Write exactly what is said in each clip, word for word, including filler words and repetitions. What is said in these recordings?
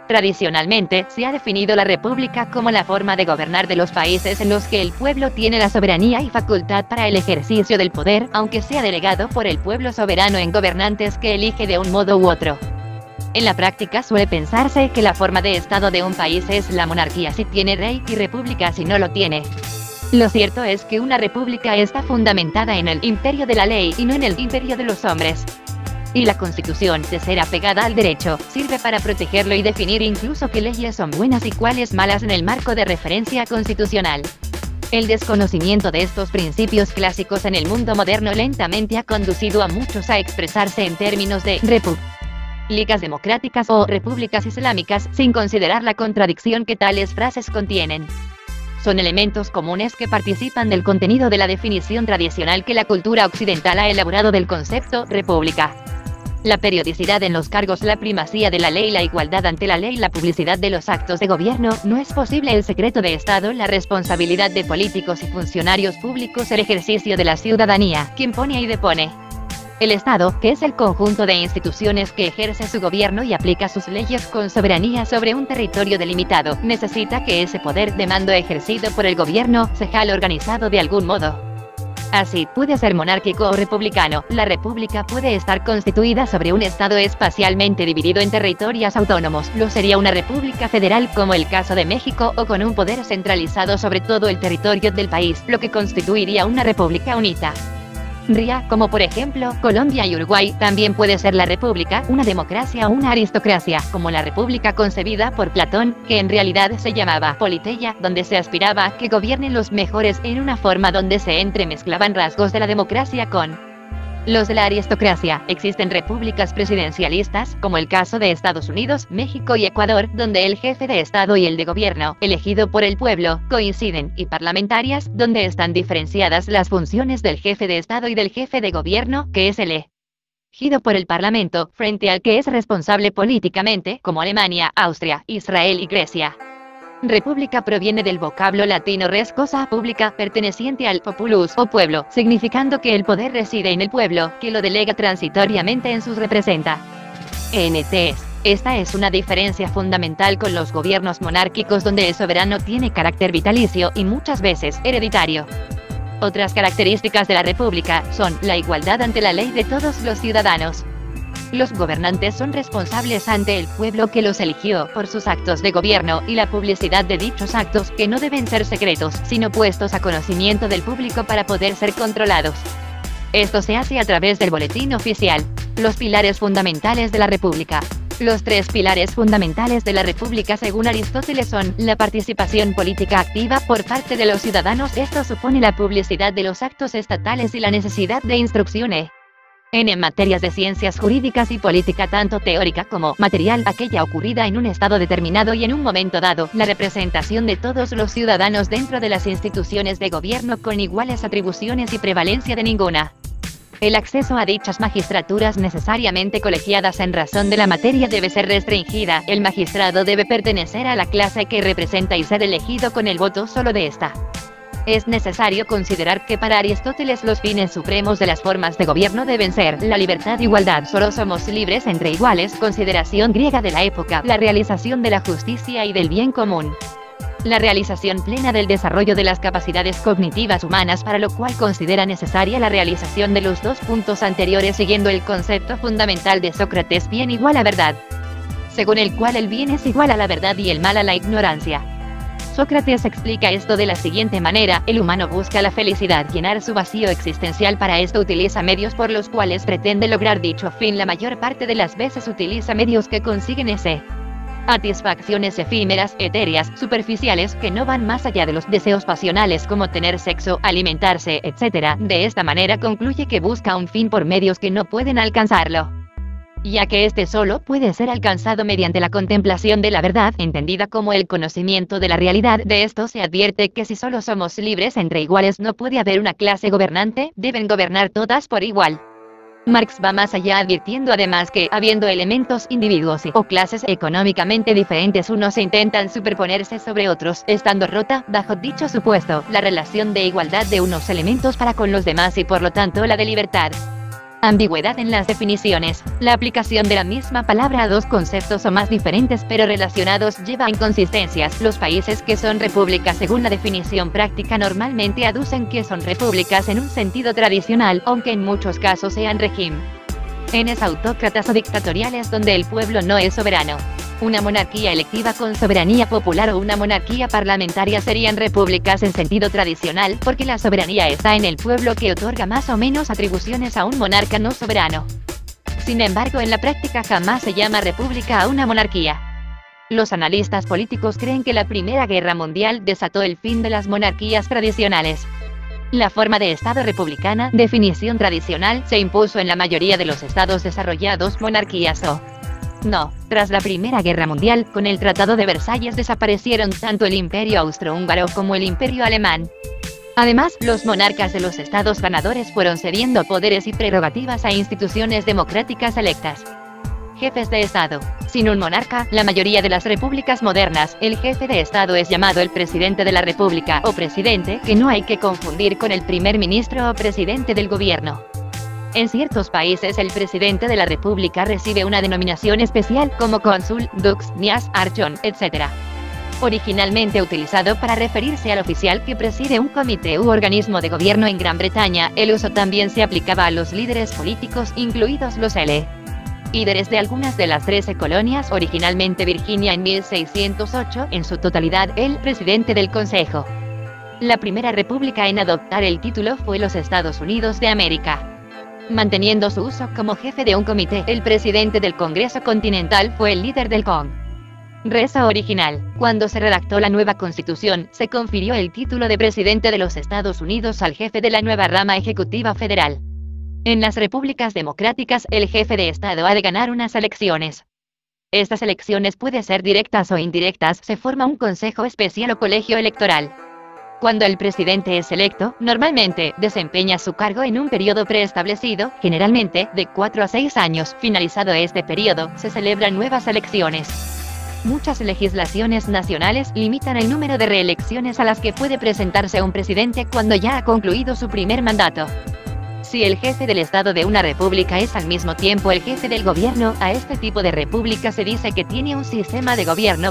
Tradicionalmente, se ha definido la república como la forma de gobernar de los países en los que el pueblo tiene la soberanía y facultad para el ejercicio del poder, aunque sea delegado por el pueblo soberano en gobernantes que elige de un modo u otro. En la práctica suele pensarse que la forma de estado de un país es la monarquía si tiene rey y república si no lo tiene. Lo cierto es que una república está fundamentada en el imperio de la ley y no en el imperio de los hombres. Y la Constitución, de ser apegada al derecho, sirve para protegerlo y definir incluso qué leyes son buenas y cuáles malas en el marco de referencia constitucional. El desconocimiento de estos principios clásicos en el mundo moderno lentamente ha conducido a muchos a expresarse en términos de repúblicas democráticas o repúblicas islámicas, sin considerar la contradicción que tales frases contienen. Son elementos comunes que participan del contenido de la definición tradicional que la cultura occidental ha elaborado del concepto república. La periodicidad en los cargos, la primacía de la ley, la igualdad ante la ley, la publicidad de los actos de gobierno, no es posible el secreto de Estado, la responsabilidad de políticos y funcionarios públicos, el ejercicio de la ciudadanía, quien pone y depone. El Estado, que es el conjunto de instituciones que ejerce su gobierno y aplica sus leyes con soberanía sobre un territorio delimitado, necesita que ese poder de mando ejercido por el gobierno sea organizado de algún modo. Así, puede ser monárquico o republicano, la república puede estar constituida sobre un estado espacialmente dividido en territorios autónomos, lo sería una república federal como el caso de México, o con un poder centralizado sobre todo el territorio del país, lo que constituiría una república unitaria, como por ejemplo Colombia y Uruguay. También puede ser la república una democracia o una aristocracia, como la república concebida por Platón, que en realidad se llamaba Politeia, donde se aspiraba a que gobiernen los mejores en una forma donde se entremezclaban rasgos de la democracia con los de la aristocracia. Existen repúblicas presidencialistas, como el caso de Estados Unidos, México y Ecuador, donde el jefe de Estado y el de gobierno, elegido por el pueblo, coinciden, y parlamentarias, donde están diferenciadas las funciones del jefe de Estado y del jefe de gobierno, que es elegido por el Parlamento, frente al que es responsable políticamente, como Alemania, Austria, Israel y Grecia. República proviene del vocablo latino res, cosa pública, perteneciente al populus, o pueblo, significando que el poder reside en el pueblo, que lo delega transitoriamente en sus representantes. Esta es una diferencia fundamental con los gobiernos monárquicos, donde el soberano tiene carácter vitalicio y muchas veces hereditario. Otras características de la república son la igualdad ante la ley de todos los ciudadanos. Los gobernantes son responsables ante el pueblo que los eligió por sus actos de gobierno, y la publicidad de dichos actos, que no deben ser secretos, sino puestos a conocimiento del público para poder ser controlados. Esto se hace a través del boletín oficial. Los pilares fundamentales de la república. Los tres pilares fundamentales de la república según Aristóteles son la participación política activa por parte de los ciudadanos. Esto supone la publicidad de los actos estatales y la necesidad de instrucciones en materias de ciencias jurídicas y política, tanto teórica como material, aquella ocurrida en un estado determinado y en un momento dado, la representación de todos los ciudadanos dentro de las instituciones de gobierno con iguales atribuciones y prevalencia de ninguna. El acceso a dichas magistraturas necesariamente colegiadas en razón de la materia debe ser restringida. El magistrado debe pertenecer a la clase que representa y ser elegido con el voto solo de esta. Es necesario considerar que para Aristóteles los fines supremos de las formas de gobierno deben ser la libertad, igualdad, solo somos libres entre iguales, consideración griega de la época, la realización de la justicia y del bien común, la realización plena del desarrollo de las capacidades cognitivas humanas, para lo cual considera necesaria la realización de los dos puntos anteriores siguiendo el concepto fundamental de Sócrates, bien igual a verdad, según el cual el bien es igual a la verdad y el mal a la ignorancia. Sócrates explica esto de la siguiente manera: el humano busca la felicidad, llenar su vacío existencial, para esto utiliza medios por los cuales pretende lograr dicho fin. La mayor parte de las veces utiliza medios que consiguen ese satisfacciones efímeras, etéreas, superficiales, que no van más allá de los deseos pasionales como tener sexo, alimentarse, etcétera. De esta manera concluye que busca un fin por medios que no pueden alcanzarlo, ya que este solo puede ser alcanzado mediante la contemplación de la verdad, entendida como el conocimiento de la realidad. De esto se advierte que si solo somos libres entre iguales no puede haber una clase gobernante, deben gobernar todas por igual. Marx va más allá, advirtiendo además que, habiendo elementos, individuos y o clases económicamente diferentes, unos intentan superponerse sobre otros, estando rota, bajo dicho supuesto, la relación de igualdad de unos elementos para con los demás y por lo tanto la de libertad. Ambigüedad en las definiciones. La aplicación de la misma palabra a dos conceptos o más diferentes pero relacionados lleva a inconsistencias. Los países que son repúblicas según la definición práctica normalmente aducen que son repúblicas en un sentido tradicional, aunque en muchos casos sean régimen es autócratas o dictatoriales donde el pueblo no es soberano. Una monarquía electiva con soberanía popular o una monarquía parlamentaria serían repúblicas en sentido tradicional, porque la soberanía está en el pueblo que otorga más o menos atribuciones a un monarca no soberano. Sin embargo, en la práctica jamás se llama república a una monarquía. Los analistas políticos creen que la Primera Guerra Mundial desató el fin de las monarquías tradicionales. La forma de Estado republicana, definición tradicional, se impuso en la mayoría de los estados desarrollados, monarquías o no. Tras la Primera Guerra Mundial, con el Tratado de Versalles desaparecieron tanto el Imperio Austrohúngaro como el Imperio Alemán. Además, los monarcas de los estados ganadores fueron cediendo poderes y prerrogativas a instituciones democráticas electas. Jefes de Estado. Sin un monarca, la mayoría de las repúblicas modernas, el jefe de Estado es llamado el presidente de la república o presidente, que no hay que confundir con el primer ministro o presidente del gobierno. En ciertos países el presidente de la república recibe una denominación especial como cónsul, dux, kniaz, archon, etcétera. Originalmente utilizado para referirse al oficial que preside un comité u organismo de gobierno en Gran Bretaña, el uso también se aplicaba a los líderes políticos, incluidos los L. líderes de algunas de las trece colonias, originalmente Virginia en mil seiscientos ocho, en su totalidad el presidente del Consejo. La primera república en adoptar el título fue los Estados Unidos de América. Manteniendo su uso como jefe de un comité, el presidente del Congreso Continental fue el líder del Congreso original. Cuando se redactó la nueva Constitución, se confirió el título de presidente de los Estados Unidos al jefe de la nueva rama ejecutiva federal. En las repúblicas democráticas, el jefe de Estado ha de ganar unas elecciones. Estas elecciones pueden ser directas o indirectas, se forma un consejo especial o colegio electoral. Cuando el presidente es electo, normalmente, desempeña su cargo en un periodo preestablecido, generalmente, de cuatro a seis años. Finalizado este periodo, se celebran nuevas elecciones. Muchas legislaciones nacionales limitan el número de reelecciones a las que puede presentarse un presidente cuando ya ha concluido su primer mandato. Si el jefe del Estado de una república es al mismo tiempo el jefe del gobierno, a este tipo de república se dice que tiene un sistema de gobierno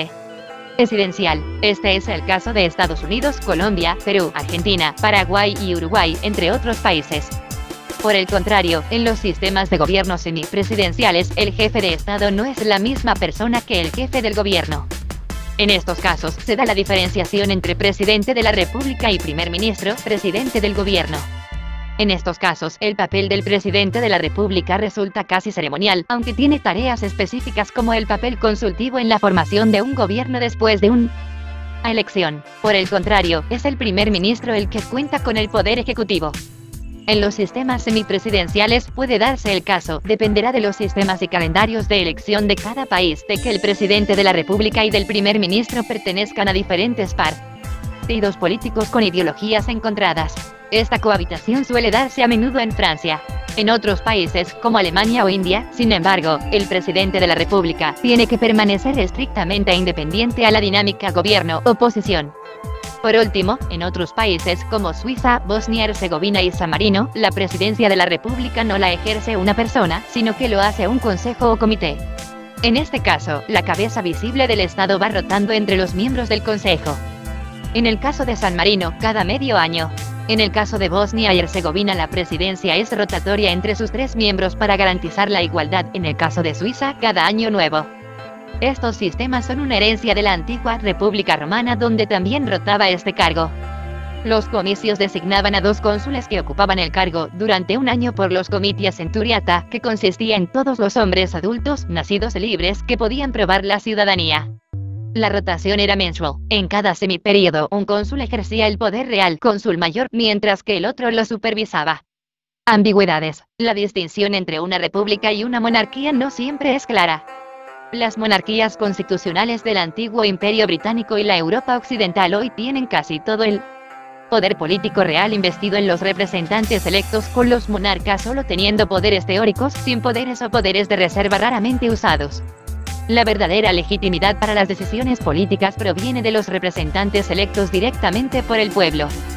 presidencial. Este es el caso de Estados Unidos, Colombia, Perú, Argentina, Paraguay y Uruguay, entre otros países. Por el contrario, en los sistemas de gobierno semipresidenciales, el jefe de Estado no es la misma persona que el jefe del gobierno. En estos casos, se da la diferenciación entre presidente de la república y primer ministro, presidente del gobierno. En estos casos, el papel del presidente de la república resulta casi ceremonial, aunque tiene tareas específicas como el papel consultivo en la formación de un gobierno después de una elección. Por el contrario, es el primer ministro el que cuenta con el poder ejecutivo. En los sistemas semipresidenciales puede darse el caso, dependerá de los sistemas y calendarios de elección de cada país, de que el presidente de la república y del primer ministro pertenezcan a diferentes partidos políticos con ideologías encontradas. Esta cohabitación suele darse a menudo en Francia. En otros países, como Alemania o India, sin embargo, el presidente de la república tiene que permanecer estrictamente independiente a la dinámica gobierno-oposición. Por último, en otros países como Suiza, Bosnia-Herzegovina y San Marino, la presidencia de la república no la ejerce una persona, sino que lo hace un consejo o comité. En este caso, la cabeza visible del Estado va rotando entre los miembros del consejo. En el caso de San Marino, cada medio año. En el caso de Bosnia y Herzegovina, la presidencia es rotatoria entre sus tres miembros para garantizar la igualdad. En el caso de Suiza, cada año nuevo. Estos sistemas son una herencia de la antigua República Romana, donde también rotaba este cargo. Los comicios designaban a dos cónsules que ocupaban el cargo durante un año por los comitia centuriata, que consistía en todos los hombres adultos, nacidos libres, que podían probar la ciudadanía. La rotación era mensual. En cada semiperíodo, un cónsul ejercía el poder real, cónsul mayor, mientras que el otro lo supervisaba. Ambigüedades. La distinción entre una república y una monarquía no siempre es clara. Las monarquías constitucionales del antiguo Imperio Británico y la Europa occidental hoy tienen casi todo el poder político real investido en los representantes electos, con los monarcas solo teniendo poderes teóricos, sin poderes o poderes de reserva raramente usados. La verdadera legitimidad para las decisiones políticas proviene de los representantes electos directamente por el pueblo.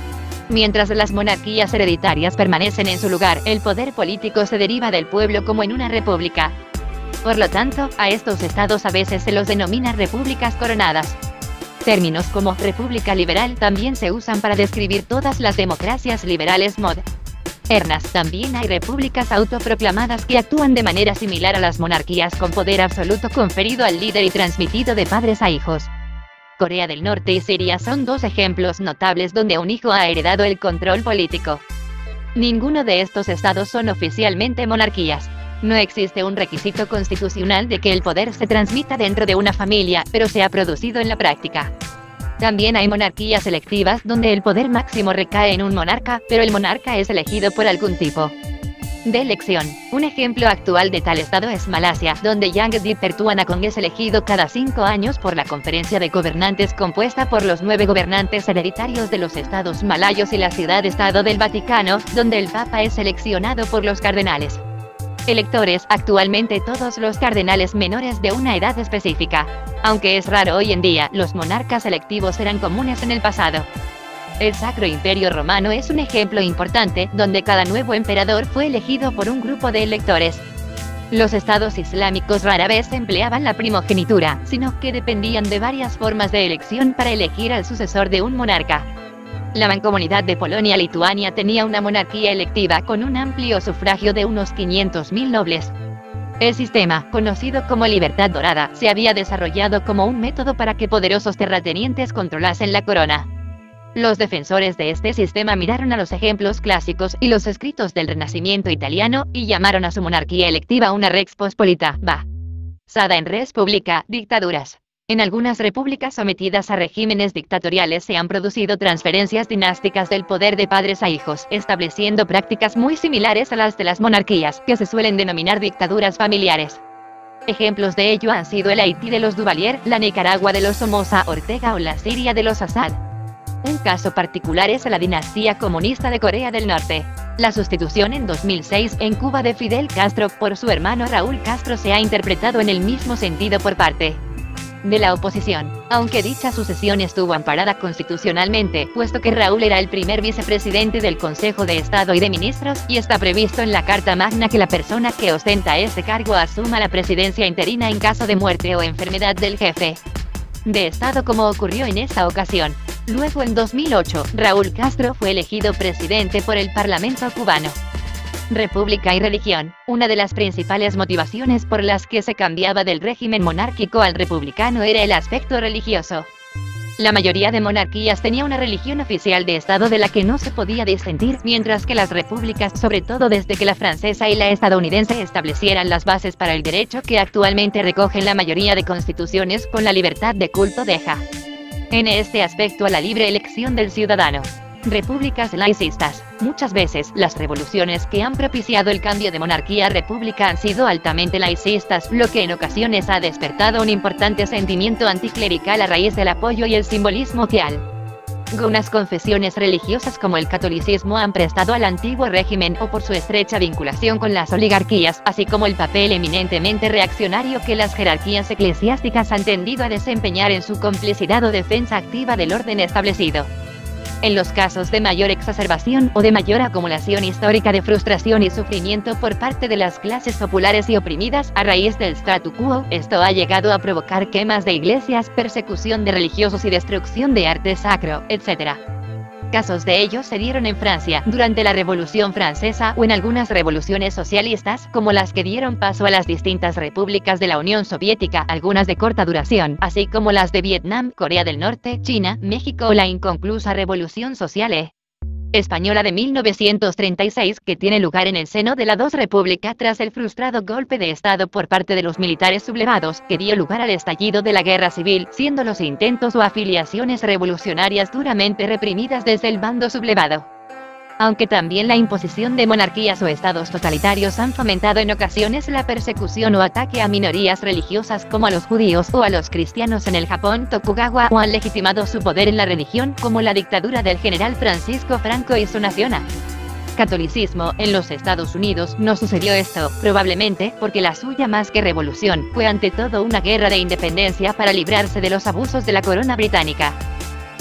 Mientras las monarquías hereditarias permanecen en su lugar, el poder político se deriva del pueblo como en una república. Por lo tanto, a estos estados a veces se los denomina repúblicas coronadas. Términos como república liberal también se usan para describir todas las democracias liberales modernas. También hay repúblicas autoproclamadas que actúan de manera similar a las monarquías con poder absoluto conferido al líder y transmitido de padres a hijos. Corea del Norte y Siria son dos ejemplos notables donde un hijo ha heredado el control político. Ninguno de estos estados son oficialmente monarquías. No existe un requisito constitucional de que el poder se transmita dentro de una familia, pero se ha producido en la práctica. También hay monarquías electivas donde el poder máximo recae en un monarca, pero el monarca es elegido por algún tipo de elección. Un ejemplo actual de tal estado es Malasia, donde Yangtze Pertuanakong es elegido cada cinco años por la Conferencia de Gobernantes compuesta por los nueve gobernantes hereditarios de los estados malayos y la ciudad-estado del Vaticano, donde el Papa es seleccionado por los cardenales electores, actualmente todos los cardenales menores de una edad específica. Aunque es raro hoy en día, los monarcas electivos eran comunes en el pasado. El Sacro Imperio Romano es un ejemplo importante, donde cada nuevo emperador fue elegido por un grupo de electores. Los estados islámicos rara vez empleaban la primogenitura, sino que dependían de varias formas de elección para elegir al sucesor de un monarca. La Mancomunidad de Polonia-Lituania tenía una monarquía electiva con un amplio sufragio de unos quinientos mil nobles. El sistema, conocido como Libertad Dorada, se había desarrollado como un método para que poderosos terratenientes controlasen la corona. Los defensores de este sistema miraron a los ejemplos clásicos y los escritos del Renacimiento italiano, y llamaron a su monarquía electiva una Rex Pospolita, basada en res publica, dictaduras. En algunas repúblicas sometidas a regímenes dictatoriales se han producido transferencias dinásticas del poder de padres a hijos, estableciendo prácticas muy similares a las de las monarquías, que se suelen denominar dictaduras familiares. Ejemplos de ello han sido el Haití de los Duvalier, la Nicaragua de los Somoza Ortega o la Siria de los Assad. Un caso particular es la dinastía comunista de Corea del Norte. La sustitución en dos mil seis en Cuba de Fidel Castro por su hermano Raúl Castro se ha interpretado en el mismo sentido por parte de la oposición, aunque dicha sucesión estuvo amparada constitucionalmente, puesto que Raúl era el primer vicepresidente del Consejo de Estado y de Ministros, y está previsto en la Carta Magna que la persona que ostenta ese cargo asuma la presidencia interina en caso de muerte o enfermedad del jefe de Estado, como ocurrió en esta ocasión. Luego, en dos mil ocho, Raúl Castro fue elegido presidente por el Parlamento cubano. República y religión. Una de las principales motivaciones por las que se cambiaba del régimen monárquico al republicano era el aspecto religioso. La mayoría de monarquías tenía una religión oficial de Estado de la que no se podía disentir, mientras que las repúblicas, sobre todo desde que la francesa y la estadounidense establecieran las bases para el derecho que actualmente recogen la mayoría de constituciones, con la libertad de culto deja en este aspecto a la libre elección del ciudadano. Repúblicas laicistas. Muchas veces, las revoluciones que han propiciado el cambio de monarquía a república han sido altamente laicistas, lo que en ocasiones ha despertado un importante sentimiento anticlerical a raíz del apoyo y el simbolismo que algunas confesiones religiosas como el catolicismo han prestado al antiguo régimen, o por su estrecha vinculación con las oligarquías, así como el papel eminentemente reaccionario que las jerarquías eclesiásticas han tendido a desempeñar en su complicidad o defensa activa del orden establecido. En los casos de mayor exacerbación o de mayor acumulación histórica de frustración y sufrimiento por parte de las clases populares y oprimidas a raíz del statu quo, esto ha llegado a provocar quemas de iglesias, persecución de religiosos y destrucción de arte sacro, etcétera. Casos de ello se dieron en Francia, durante la Revolución Francesa, o en algunas revoluciones socialistas, como las que dieron paso a las distintas repúblicas de la Unión Soviética, algunas de corta duración, así como las de Vietnam, Corea del Norte, China, México o la inconclusa Revolución Social e Española de mil novecientos treinta y seis, que tiene lugar en el seno de la Dos República tras el frustrado golpe de Estado por parte de los militares sublevados, que dio lugar al estallido de la Guerra Civil, siendo los intentos o afiliaciones revolucionarias duramente reprimidas desde el bando sublevado. Aunque también la imposición de monarquías o estados totalitarios han fomentado en ocasiones la persecución o ataque a minorías religiosas como a los judíos o a los cristianos en el Japón Tokugawa, o han legitimado su poder en la religión como la dictadura del general Francisco Franco y su nación catolicismo. En los Estados Unidos no sucedió esto, probablemente porque la suya, más que revolución, fue ante todo una guerra de independencia para librarse de los abusos de la corona británica.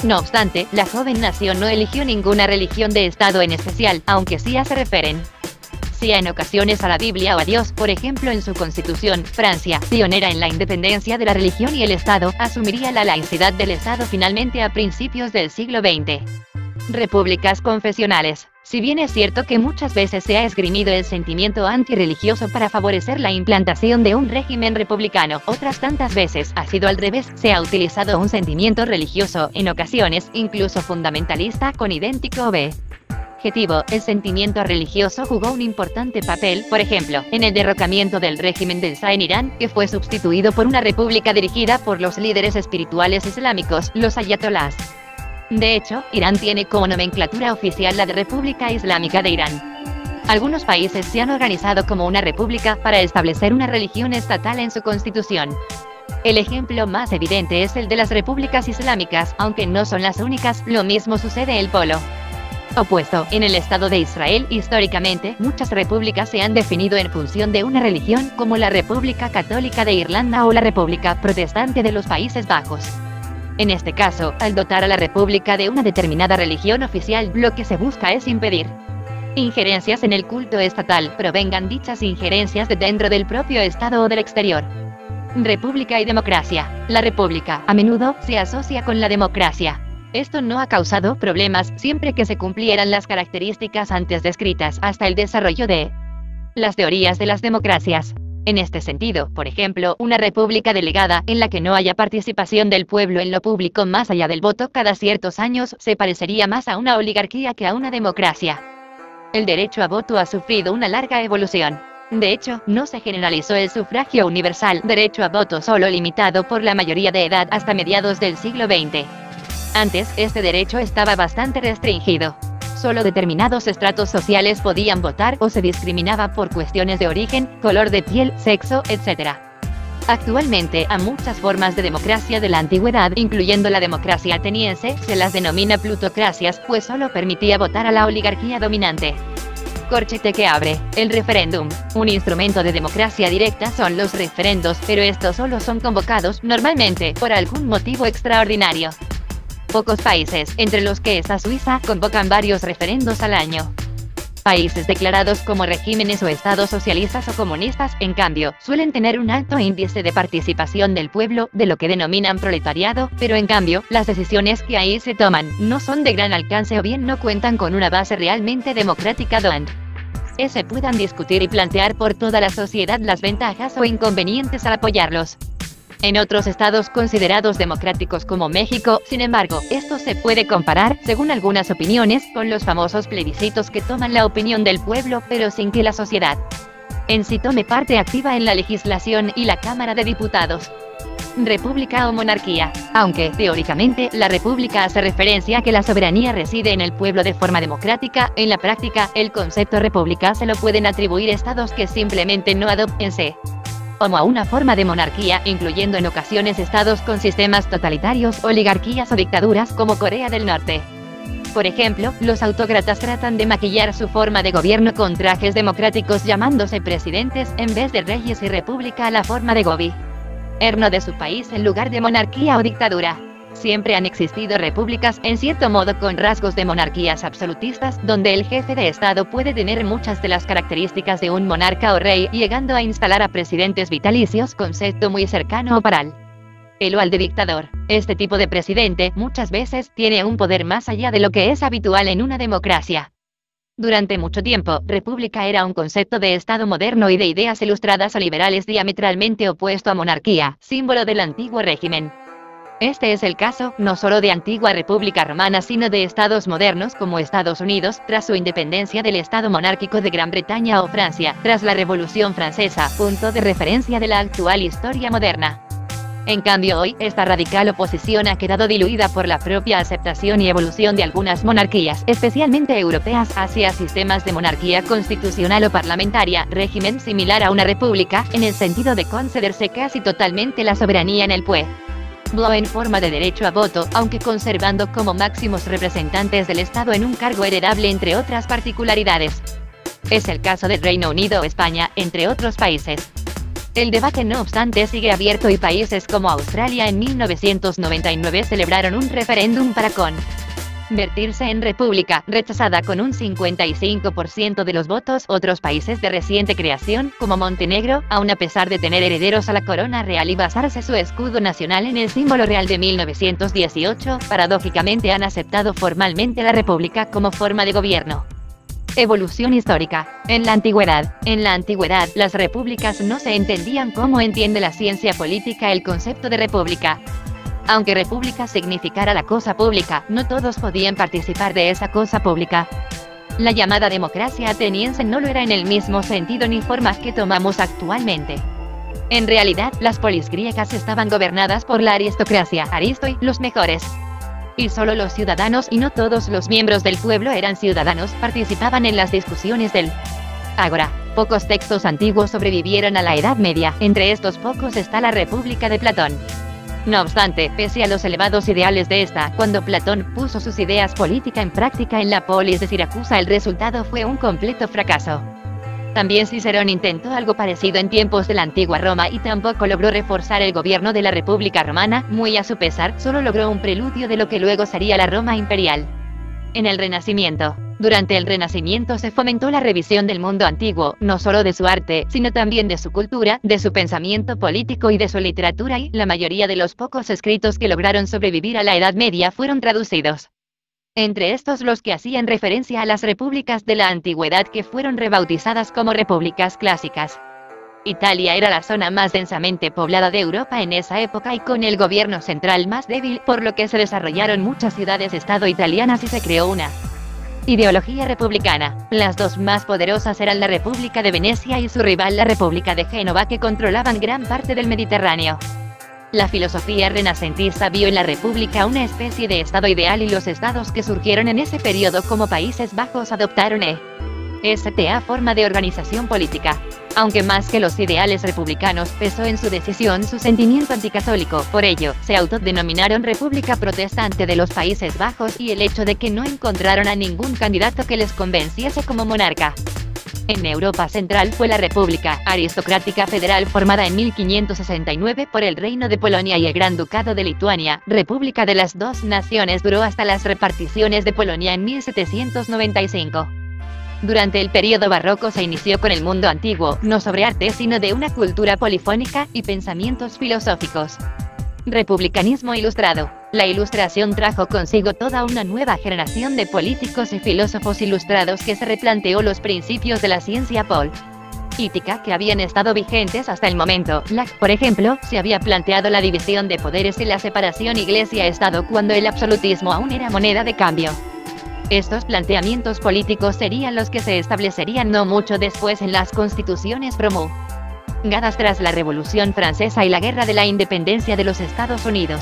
No obstante, la joven nación no eligió ninguna religión de Estado en especial, aunque sí se referen sí en ocasiones a la Biblia o a Dios. Por ejemplo, en su constitución, Francia, pionera en la independencia de la religión y el Estado, asumiría la laicidad del Estado finalmente a principios del siglo veinte. Repúblicas confesionales. Si bien es cierto que muchas veces se ha esgrimido el sentimiento antirreligioso para favorecer la implantación de un régimen republicano, otras tantas veces ha sido al revés, se ha utilizado un sentimiento religioso, en ocasiones incluso fundamentalista, con idéntico objetivo. El sentimiento religioso jugó un importante papel, por ejemplo, en el derrocamiento del régimen del Shah en Irán, que fue sustituido por una república dirigida por los líderes espirituales islámicos, los ayatolás. De hecho, Irán tiene como nomenclatura oficial la de República Islámica de Irán. Algunos países se han organizado como una república para establecer una religión estatal en su constitución. El ejemplo más evidente es el de las repúblicas islámicas, aunque no son las únicas. Lo mismo sucede en el polo opuesto. En el Estado de Israel, históricamente, muchas repúblicas se han definido en función de una religión, como la República Católica de Irlanda o la República Protestante de los Países Bajos. En este caso, al dotar a la república de una determinada religión oficial, lo que se busca es impedir injerencias en el culto estatal, provengan dichas injerencias de dentro del propio Estado o del exterior. República y democracia. La república, a menudo, se asocia con la democracia. Esto no ha causado problemas, siempre que se cumplieran las características antes descritas, hasta el desarrollo de las teorías de las democracias. En este sentido, por ejemplo, una república delegada, en la que no haya participación del pueblo en lo público más allá del voto cada ciertos años, se parecería más a una oligarquía que a una democracia. El derecho a voto ha sufrido una larga evolución. De hecho, no se generalizó el sufragio universal, derecho a voto solo limitado por la mayoría de edad, hasta mediados del siglo veinte. Antes, este derecho estaba bastante restringido. Solo determinados estratos sociales podían votar o se discriminaba por cuestiones de origen, color de piel, sexo, etcétera. Actualmente, a muchas formas de democracia de la antigüedad, incluyendo la democracia ateniense, se las denomina plutocracias, pues solo permitía votar a la oligarquía dominante. Corchete que abre. El referéndum. Un instrumento de democracia directa son los referendos, pero estos solo son convocados, normalmente, por algún motivo extraordinario. Pocos países, entre los que está Suiza, convocan varios referendos al año. Países declarados como regímenes o estados socialistas o comunistas, en cambio, suelen tener un alto índice de participación del pueblo, de lo que denominan proletariado, pero en cambio, las decisiones que ahí se toman, no son de gran alcance o bien no cuentan con una base realmente democrática donde se puedan discutir y plantear por toda la sociedad las ventajas o inconvenientes al apoyarlos. En otros estados considerados democráticos como México, sin embargo, esto se puede comparar, según algunas opiniones, con los famosos plebiscitos que toman la opinión del pueblo, pero sin que la sociedad en sí tome parte activa en la legislación y la Cámara de Diputados. República o monarquía. Aunque, teóricamente, la república hace referencia a que la soberanía reside en el pueblo de forma democrática, en la práctica, el concepto república se lo pueden atribuir estados que simplemente no adoptense como a una forma de monarquía, incluyendo en ocasiones estados con sistemas totalitarios, oligarquías o dictaduras como Corea del Norte. Por ejemplo, los autócratas tratan de maquillar su forma de gobierno con trajes democráticos llamándose presidentes en vez de reyes y república a la forma de gobierno de su país en lugar de monarquía o dictadura. Siempre han existido repúblicas, en cierto modo con rasgos de monarquías absolutistas, donde el jefe de Estado puede tener muchas de las características de un monarca o rey, llegando a instalar a presidentes vitalicios, concepto muy cercano o paral el al de dictador. Este tipo de presidente, muchas veces, tiene un poder más allá de lo que es habitual en una democracia. Durante mucho tiempo, república era un concepto de Estado moderno y de ideas ilustradas o liberales diametralmente opuesto a monarquía, símbolo del antiguo régimen. Este es el caso, no solo de antigua República Romana sino de estados modernos como Estados Unidos, tras su independencia del Estado monárquico de Gran Bretaña o Francia, tras la Revolución Francesa, punto de referencia de la actual historia moderna. En cambio hoy, esta radical oposición ha quedado diluida por la propia aceptación y evolución de algunas monarquías, especialmente europeas, hacia sistemas de monarquía constitucional o parlamentaria, régimen similar a una república, en el sentido de concederse casi totalmente la soberanía en el pueblo en forma de derecho a voto, aunque conservando como máximos representantes del Estado en un cargo heredable entre otras particularidades. Es el caso del Reino Unido o España, entre otros países. El debate no obstante sigue abierto y países como Australia en mil novecientos noventa y nueve celebraron un referéndum para convertirse en república, rechazada con un cincuenta y cinco por ciento de los votos. Otros países de reciente creación, como Montenegro, aun a pesar de tener herederos a la corona real y basarse su escudo nacional en el símbolo real de mil novecientos dieciocho, paradójicamente han aceptado formalmente la república como forma de gobierno. Evolución histórica. En la antigüedad, en la antigüedad, las repúblicas no se entendían como entiende la ciencia política el concepto de república. Aunque república significara la cosa pública, no todos podían participar de esa cosa pública. La llamada democracia ateniense no lo era en el mismo sentido ni forma que tomamos actualmente. En realidad, las polis griegas estaban gobernadas por la aristocracia, aristo y los mejores. Y solo los ciudadanos y no todos los miembros del pueblo eran ciudadanos, participaban en las discusiones del ágora. Pocos textos antiguos sobrevivieron a la Edad Media, entre estos pocos está la República de Platón. No obstante, pese a los elevados ideales de esta, cuando Platón puso sus ideas políticas en práctica en la polis de Siracusa, el resultado fue un completo fracaso. También Cicerón intentó algo parecido en tiempos de la antigua Roma y tampoco logró reforzar el gobierno de la República Romana, muy a su pesar, solo logró un preludio de lo que luego sería la Roma imperial. En el Renacimiento. Durante el Renacimiento se fomentó la revisión del mundo antiguo, no solo de su arte, sino también de su cultura, de su pensamiento político y de su literatura y, la mayoría de los pocos escritos que lograron sobrevivir a la Edad Media fueron traducidos. Entre estos los que hacían referencia a las repúblicas de la antigüedad que fueron rebautizadas como repúblicas clásicas. Italia era la zona más densamente poblada de Europa en esa época y con el gobierno central más débil, por lo que se desarrollaron muchas ciudades-estado italianas y se creó una ideología republicana. Las dos más poderosas eran la República de Venecia y su rival la República de Génova, que controlaban gran parte del Mediterráneo. La filosofía renacentista vio en la república una especie de estado ideal y los estados que surgieron en ese periodo como Países Bajos adoptaron esta forma de organización política. Aunque más que los ideales republicanos, pesó en su decisión su sentimiento anticatólico, por ello, se autodenominaron República Protestante de los Países Bajos y el hecho de que no encontraron a ningún candidato que les convenciese como monarca. En Europa Central fue la República Aristocrática Federal formada en mil quinientos sesenta y nueve por el Reino de Polonia y el Gran Ducado de Lituania. República de las dos naciones duró hasta las reparticiones de Polonia en mil setecientos noventa y cinco. Durante el período barroco se inició con el mundo antiguo, no sobre arte sino de una cultura polifónica y pensamientos filosóficos. Republicanismo ilustrado. La Ilustración trajo consigo toda una nueva generación de políticos y filósofos ilustrados que se replanteó los principios de la ciencia política que habían estado vigentes hasta el momento. Locke, por ejemplo, se había planteado la división de poderes y la separación iglesia-estado cuando el absolutismo aún era moneda de cambio. Estos planteamientos políticos serían los que se establecerían no mucho después en las constituciones promulgadas tras la Revolución Francesa y la Guerra de la Independencia de los Estados Unidos.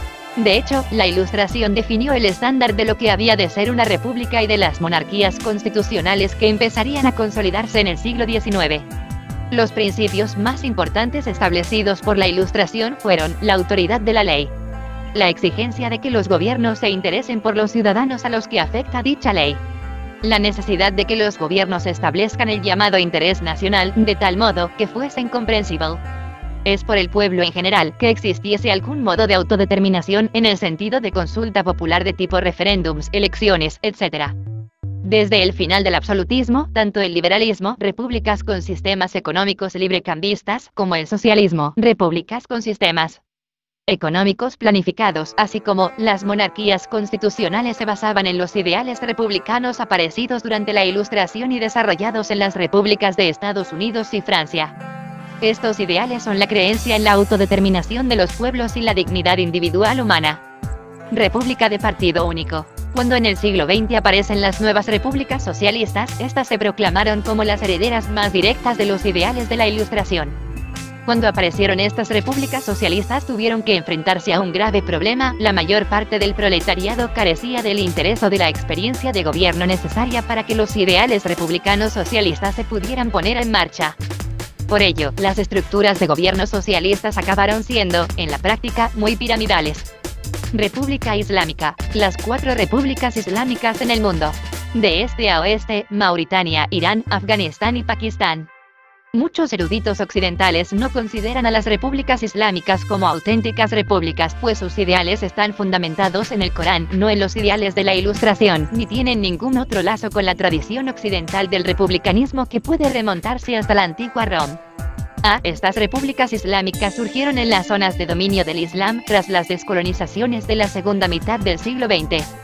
De hecho, la Ilustración definió el estándar de lo que había de ser una república y de las monarquías constitucionales que empezarían a consolidarse en el siglo diecinueve. Los principios más importantes establecidos por la Ilustración fueron la autoridad de la ley, la exigencia de que los gobiernos se interesen por los ciudadanos a los que afecta dicha ley, la necesidad de que los gobiernos establezcan el llamado interés nacional, de tal modo que fuesen comprensibles es por el pueblo en general, que existiese algún modo de autodeterminación en el sentido de consulta popular de tipo referéndums, elecciones, etcétera. Desde el final del absolutismo, tanto el liberalismo, repúblicas con sistemas económicos librecambistas, como el socialismo, repúblicas con sistemas económicos planificados, así como las monarquías constitucionales se basaban en los ideales republicanos aparecidos durante la Ilustración y desarrollados en las repúblicas de Estados Unidos y Francia. Estos ideales son la creencia en la autodeterminación de los pueblos y la dignidad individual humana. República de partido único. Cuando en el siglo veinte aparecen las nuevas repúblicas socialistas, estas se proclamaron como las herederas más directas de los ideales de la Ilustración. Cuando aparecieron estas repúblicas socialistas tuvieron que enfrentarse a un grave problema: la mayor parte del proletariado carecía del interés o de la experiencia de gobierno necesaria para que los ideales republicanos socialistas se pudieran poner en marcha. Por ello, las estructuras de gobierno socialistas acabaron siendo, en la práctica, muy piramidales. República Islámica. Las cuatro repúblicas islámicas en el mundo. De este a oeste, Mauritania, Irán, Afganistán y Pakistán. Muchos eruditos occidentales no consideran a las repúblicas islámicas como auténticas repúblicas, pues sus ideales están fundamentados en el Corán, no en los ideales de la Ilustración, ni tienen ningún otro lazo con la tradición occidental del republicanismo que puede remontarse hasta la antigua Roma. A. Estas repúblicas islámicas surgieron en las zonas de dominio del Islam tras las descolonizaciones de la segunda mitad del siglo veinte.